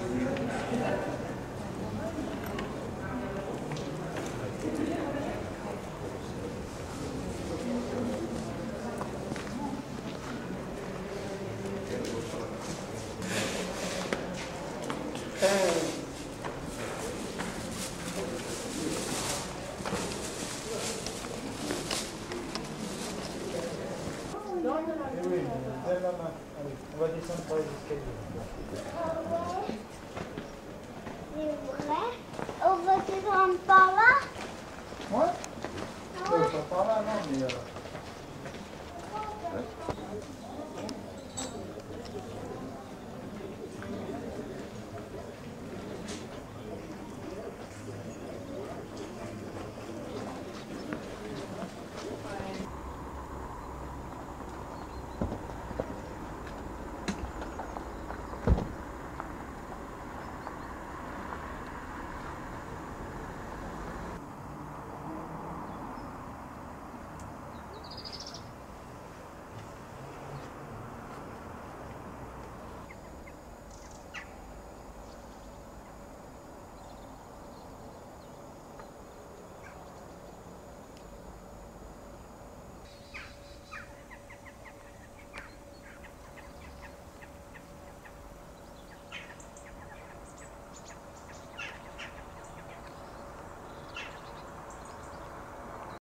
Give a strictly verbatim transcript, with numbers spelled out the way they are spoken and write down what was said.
Oui, lève la main. Allez, on va descendre par les escaliers. C'est vrai? On va descendre par là? Ouais? Euh, pas par là, non, mais... Euh...